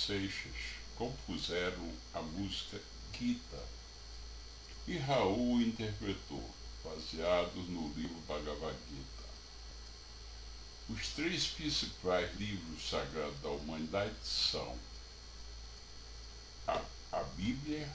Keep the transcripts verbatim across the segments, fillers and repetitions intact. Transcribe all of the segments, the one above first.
Seixas compuseram a música Gita e Raul interpretou, baseado no livro Bhagavad Gita. Os três principais livros sagrados da humanidade são a, a Bíblia,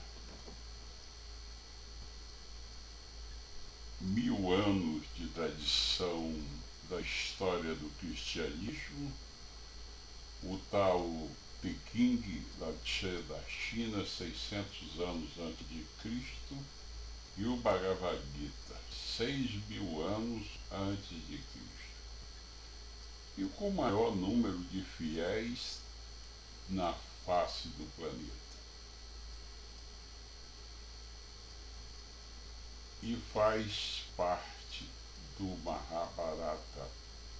mil anos de tradição da história do cristianismo, o Tao Te Ching Lao Tse da China, seiscentos anos antes de Cristo, e o Bhagavad Gita, seis mil anos antes de Cristo. E com o maior número de fiéis na face do planeta. E faz parte do Mahabharata.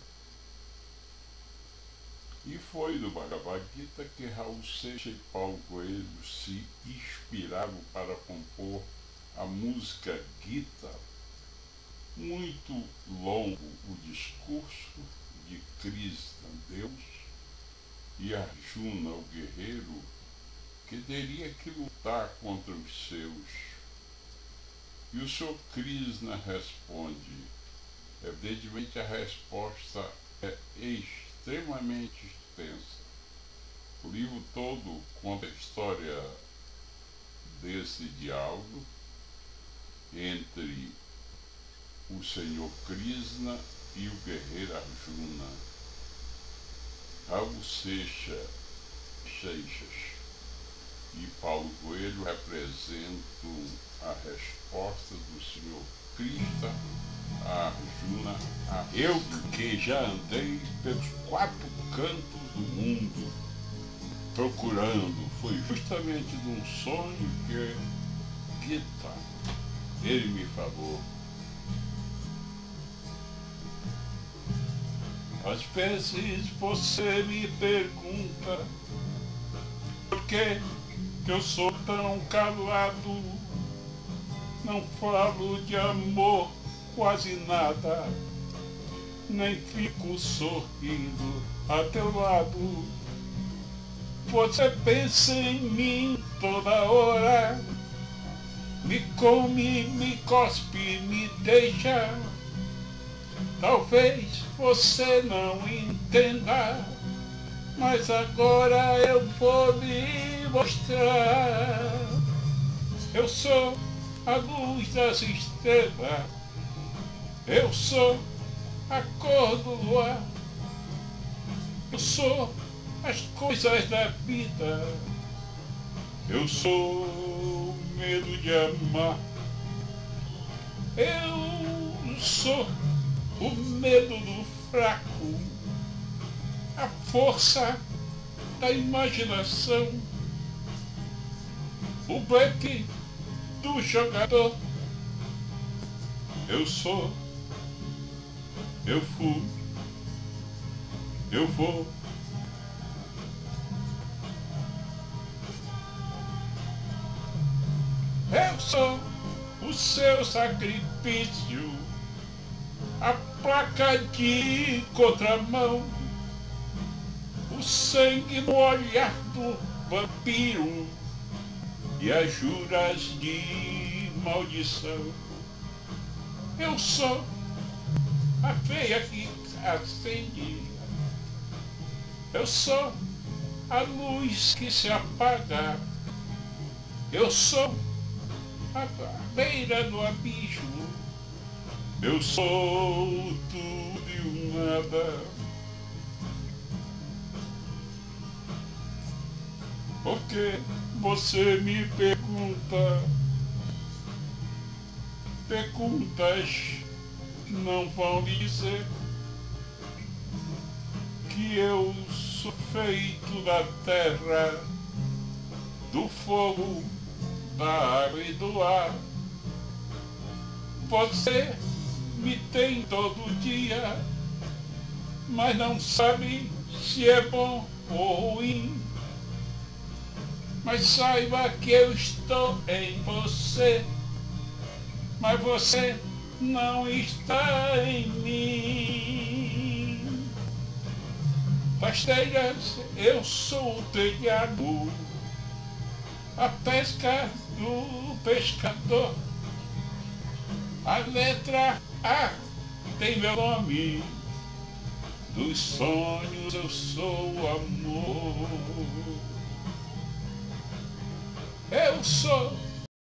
E foi do Bhagavad Gita que Raul Seixas e Paulo Coelho se inspiraram para compor a música Gita. Muito longo o discurso de Krishna, Deus, e Arjuna, o guerreiro, que teria que lutar contra os seus. E o senhor Krishna responde. Evidentemente a resposta é extremamente extensa. O livro todo conta a história desse diálogo entre o senhor Krishna e o guerreiro Arjuna. Raul Seixas e Paulo Coelho representam a resposta do senhor Krishna a Arjuna. A... Eu que já andei pelos quatro cantos do mundo procurando, foi justamente de um sonho que Gita, ele me falou. Às vezes você me pergunta por que eu sou tão calado, não falo de amor quase nada, nem fico sorrindo a teu lado. Você pensa em mim toda hora, me come, me cospe, me deixa. Talvez você não entenda, mas agora eu vou lhe mostrar. Eu sou a luz das estrelas, eu sou a cor do luar, eu sou as coisas da vida, eu sou o medo de amar, eu sou o medo do fraco, a força da imaginação, o break do jogador. Eu sou, eu fui, eu vou. Eu sou o seu sacrifício, a placa de contramão, o sangue no olhar do vampiro e as juras de maldição. Eu sou a veia que acende, eu sou a luz que se apaga, eu sou a beira do abismo, eu sou tudo e o nada. Porque você me pergunta, perguntas não vão lhe dizer que eu sou feito da terra, do fogo, da água e do ar. Você me tem todo dia, mas não sabe se é bom ou ruim. Mas saiba que eu estou em você, mas você não está em mim. Pastelhas, eu sou o telhado, a pesca do pescador. A letra A tem meu nome, dos sonhos eu sou o amor. Eu sou